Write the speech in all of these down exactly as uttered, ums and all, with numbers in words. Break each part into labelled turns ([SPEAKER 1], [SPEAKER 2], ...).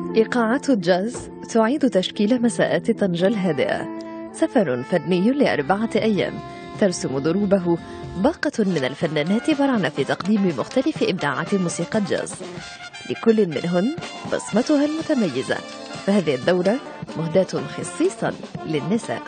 [SPEAKER 1] إيقاعات الجاز تعيد تشكيل مساءات طنجة الهادئة، سفر فني لأربعة أيام ترسم دروبه باقة من الفنانات برعن في تقديم مختلف إبداعات موسيقى الجاز، لكل منهن بصمتها المتميزة، فهذه الدورة مهداة خصيصا للنساء.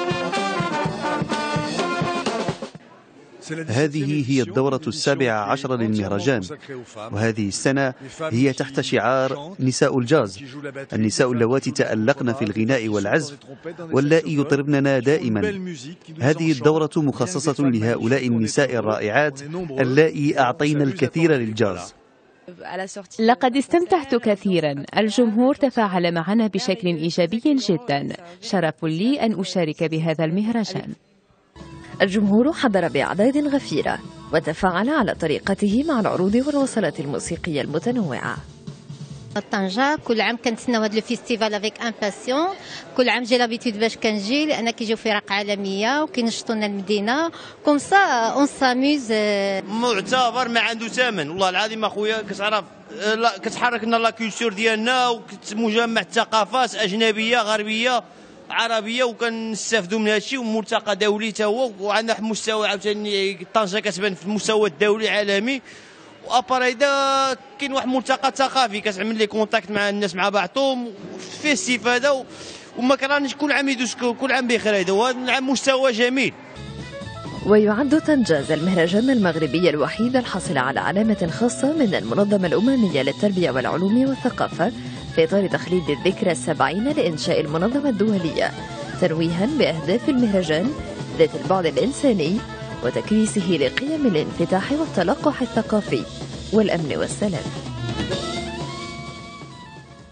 [SPEAKER 2] هذه هي الدورة السابعة عشر للمهرجان، وهذه السنة هي تحت شعار نساء الجاز، النساء اللواتي تألقن في الغناء والعزف واللائي يطربننا دائما. هذه الدورة مخصصة لهؤلاء النساء الرائعات اللائي أعطين الكثير للجاز.
[SPEAKER 3] لقد استمتعت كثيرا، الجمهور تفاعل معنا بشكل إيجابي جدا، شرف لي أن أشارك بهذا المهرجان.
[SPEAKER 1] الجمهور حضر بأعداد غفيرة وتفاعل على طريقته مع العروض والوصلات الموسيقية المتنوعة.
[SPEAKER 4] طنجة كل عام كنتسناو هذا الفيستيفال افيك امباسيون، كل عام جي لابيتود باش كنجي لان كيجيو فرق عالميه وكينشطوا لنا المدينه كوم سا اون ساموز.
[SPEAKER 5] معتبر ما عنده ثمن والله العظيم اخويا، كتعرف كتحرك لنا لا كولتور ديالنا ومجمع الثقافات اجنبيه غربيه عربيه وكنستافدوا من هذا الشيء، وملتقى دولي تا هو، وعندنا مستوى عاوتاني طنجه كتبان في المستوى الدولي العالمي. واباري دا كاين واحد الملتقى ثقافي كتعمل لي كونتاكت مع الناس مع بعضهم فيه استفاده، وما كرهناش كل عام يدوز كل عام بخير. هذا هو العام مستوى جميل.
[SPEAKER 1] ويعد طنجاز المهرجان المغربي الوحيد الحاصل على علامة خاصة من المنظمة الأممية للتربية والعلوم والثقافة في إطار تخليد الذكرى السبعين لإنشاء المنظمة الدولية، ترويها بأهداف المهرجان ذات البعد الإنساني وتكريسه لقيم الانفتاح والتلقح الثقافي والأمن والسلام.